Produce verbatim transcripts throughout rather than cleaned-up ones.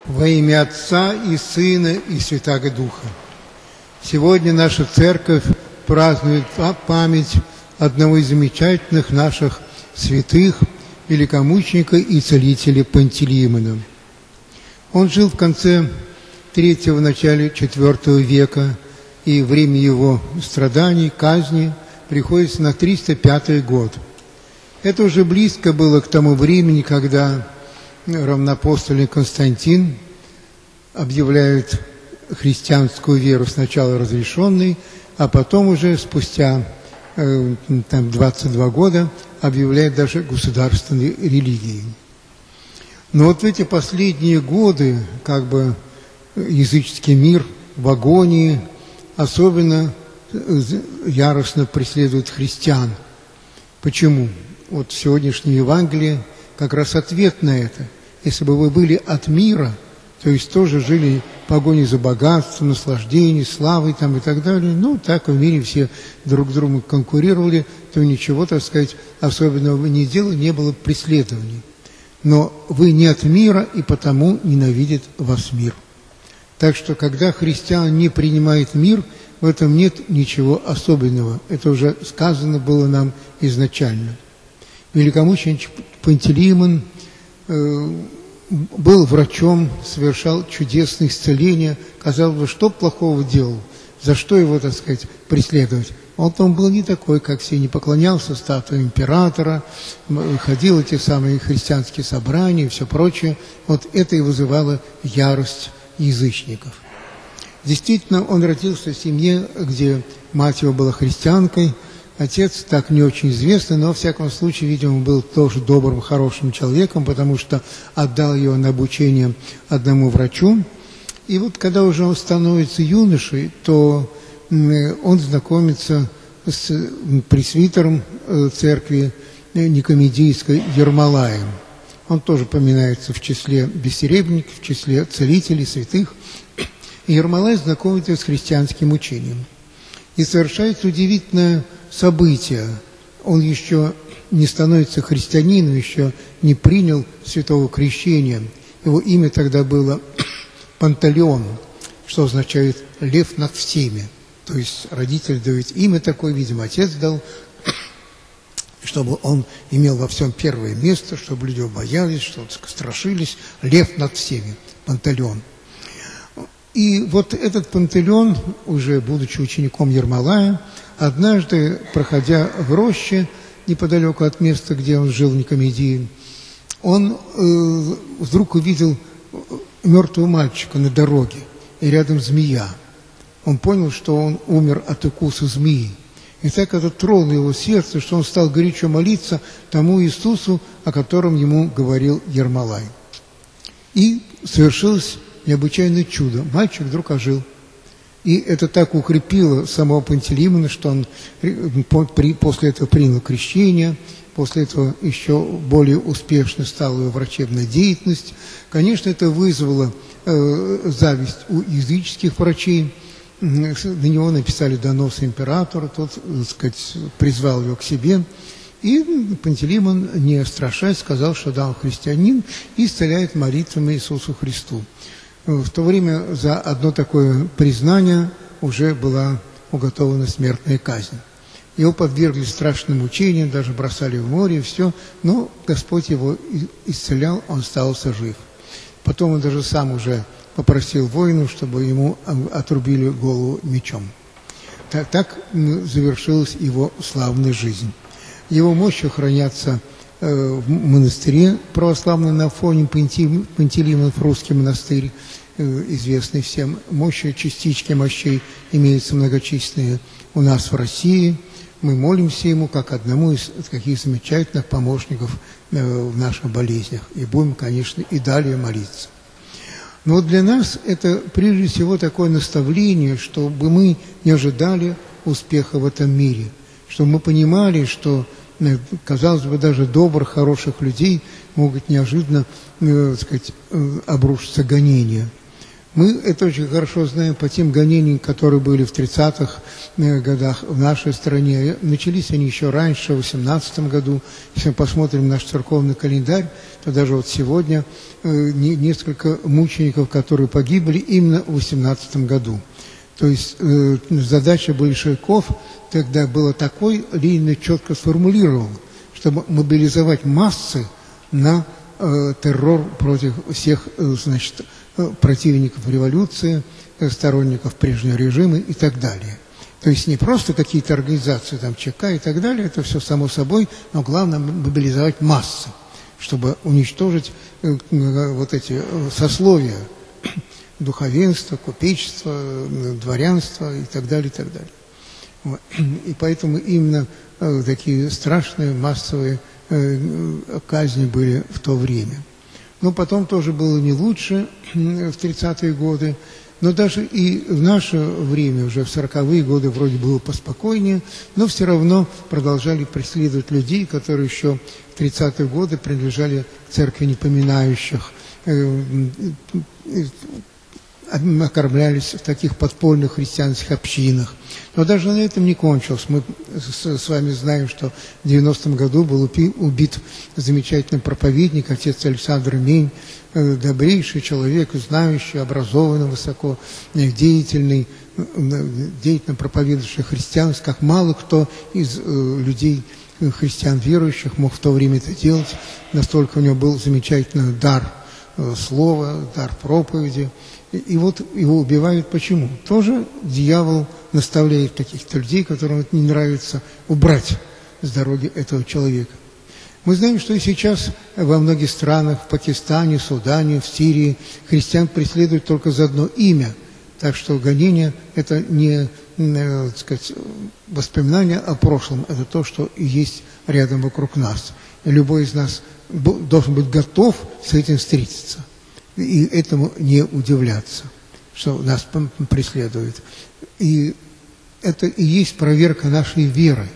Во имя Отца и Сына и Святаго Духа. Сегодня наша церковь празднует память одного из замечательных наших святых, великомученика и целителя Пантелеимона. Он жил в конце третьего, начале четвертого века, и время его страданий, казни приходится на триста пятый год. Это уже близко было к тому времени, когда равноапостольный Константин объявляет христианскую веру сначала разрешенной, а потом уже спустя э, там, двадцать два года объявляет даже государственной религией. Но вот в эти последние годы как бы языческий мир в агонии особенно яростно преследует христиан. Почему? Вот в сегодняшнем Евангелии как раз ответ на это. Если бы вы были от мира, то есть тоже жили в погоне за богатством, наслаждением, славой там и так далее, ну, так в мире все друг другу конкурировали, то ничего, так сказать, особенного вы не делали, не было преследований. Но вы не от мира, и потому ненавидит вас мир. Так что, когда христиан не принимает мир, в этом нет ничего особенного. Это уже сказано было нам изначально. Великомученик Пантелеимон э, был врачом, совершал чудесные исцеления. Казалось бы, что плохого делал? За что его, так сказать, преследовать? Он там был не такой, как все, не поклонялся статуе императора, ходил в эти самые христианские собрания и все прочее. Вот это и вызывало ярость язычников. Действительно, он родился в семье, где мать его была христианкой, отец так не очень известный, но, во всяком случае, видимо, был тоже добрым, хорошим человеком, потому что отдал его на обучение одному врачу. И вот когда уже он становится юношей, то он знакомится с пресвитером церкви Никомедийской Ермолаем. Он тоже поминается в числе бессеребренников, в числе целителей, святых. И Ермолай знакомится с христианским учением. И совершается удивительное событие. Он еще не становится христианином, еще не принял святого крещения. Его имя тогда было Пантелеон, что означает «лев над всеми». То есть родитель дает имя такое, видимо, отец дал, чтобы он имел во всем первое место, чтобы люди боялись, чтобы страшились. Лев над всеми, Пантелеон. И вот этот Пантелеон, уже будучи учеником Ермолая, однажды, проходя в роще, неподалеку от места, где он жил в Никомедии, он э, вдруг увидел мертвого мальчика на дороге, и рядом змея. Он понял, что он умер от укуса змеи. И так это тронуло его сердце, что он стал горячо молиться тому Иисусу, о котором ему говорил Ермолай. И совершилось необычайное чудо. Мальчик вдруг ожил. И это так укрепило самого Пантелеимона, что он после этого принял крещение, после этого еще более успешно стала его врачебная деятельность. Конечно, это вызвало э, зависть у языческих врачей. На него написали донос императору, тот, так сказать, призвал его к себе. И Пантелеимон, не страшась, сказал, что да, он христианин, и исцеляет молитвами Иисусу Христу. В то время за одно такое признание уже была уготована смертная казнь. Его подвергли страшным мучениям, даже бросали в море, и все. Но Господь его исцелял, он остался жив. Потом он даже сам уже попросил воинов, чтобы ему отрубили голову мечом. Так, так завершилась его славная жизнь. Его мощи хранятся э, в монастыре православном на Афоне, Пантелеимонов, русский монастырь, э, известный всем. Мощи, частички мощей имеются многочисленные у нас в России. Мы молимся ему как одному из таких замечательных помощников э, в наших болезнях. И будем, конечно, и далее молиться. Но вот для нас это прежде всего такое наставление, чтобы мы не ожидали успеха в этом мире, чтобы мы понимали, что, казалось бы, даже добрых, хороших людей могут неожиданно, так сказать, обрушиться гонения. Мы это очень хорошо знаем по тем гонениям, которые были в тридцатых годах в нашей стране. Начались они еще раньше, в восемнадцатом году. Если мы посмотрим наш церковный календарь, то даже вот сегодня несколько мучеников, которые погибли именно в восемнадцатом году. То есть э, задача большевиков тогда была такой, Ленин четко сформулировал, чтобы мобилизовать массы на э, террор против всех э, значит, э, противников революции, э, сторонников прежнего режима и так далее. То есть не просто какие-то организации, там ЧК и так далее, это все само собой, но главное мобилизовать массы, чтобы уничтожить э, э, вот эти э, сословия, духовенство, купечество, дворянство и так далее, и так далее. Вот. И поэтому именно э, такие страшные массовые э, казни были в то время. Но потом тоже было не лучше в тридцатые годы, но даже и в наше время, уже в сороковые годы, вроде было поспокойнее, но все равно продолжали преследовать людей, которые еще в тридцатые годы принадлежали церкви непоминающих, э, э, окормлялись в таких подпольных христианских общинах. Но даже на этом не кончилось. Мы с, с вами знаем, что в девяностом году был убит замечательный проповедник, отец Александр Мень, добрейший человек, знающий, образованный, высоко деятельный, деятельно проповедующий христианство, как мало кто из людей, христиан верующих, мог в то время это делать. Настолько у него был замечательный дар слова, дар проповеди. И вот его убивают почему? Тоже дьявол наставляет каких-то людей, которым не нравится, убрать с дороги этого человека. Мы знаем, что и сейчас во многих странах, в Пакистане, Судане, в Сирии, христиан преследуют только за одно имя. Так что гонение – это не, так сказать, воспоминание о прошлом, это то, что и есть рядом вокруг нас. И любой из нас должен быть готов с этим встретиться. И этому не удивляться, что нас преследует. И это и есть проверка нашей веры.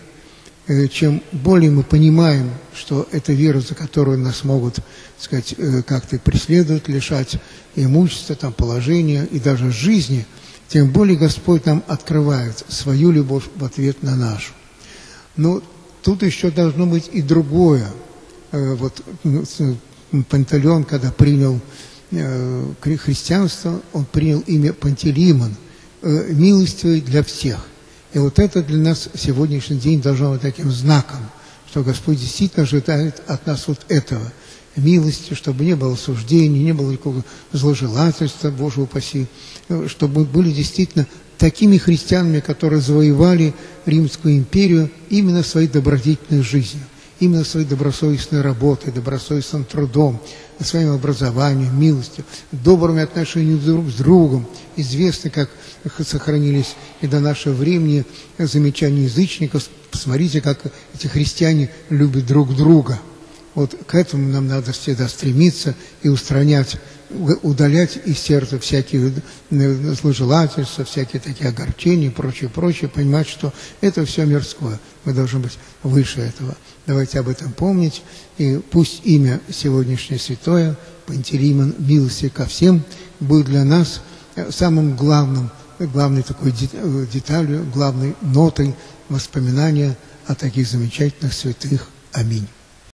Чем более мы понимаем, что это вера, за которую нас могут, так сказать, как-то преследовать, лишать имущества, там, положения и даже жизни, тем более Господь нам открывает свою любовь в ответ на нашу. Но тут еще должно быть и другое. Вот Пантелеон, когда принял христианство, он принял имя Пантелеймон, милостивый для всех. И вот это для нас в сегодняшний день должно быть таким знаком, что Господь действительно ожидает от нас вот этого, милости, чтобы не было суждений, не было никакого зложелательства, Боже упаси, чтобы мы были действительно такими христианами, которые завоевали Римскую империю именно своей добродетельной жизнью, именно своей добросовестной работой, добросовестным трудом, своим образованием, милостью, добрыми отношениями друг с другом. Известно, как сохранились и до нашего времени замечания язычников. Посмотрите, как эти христиане любят друг друга. Вот к этому нам надо всегда стремиться и устранять, удалять из сердца всякие зложелательства, всякие такие огорчения и прочее, прочее, понимать, что это все мирское. Мы должны быть выше этого. Давайте об этом помнить. И пусть имя сегодняшнее святое, Пантелеймон, милости ко всем, будет для нас самым главным, главной такой деталью, главной нотой воспоминания о таких замечательных святых. Аминь.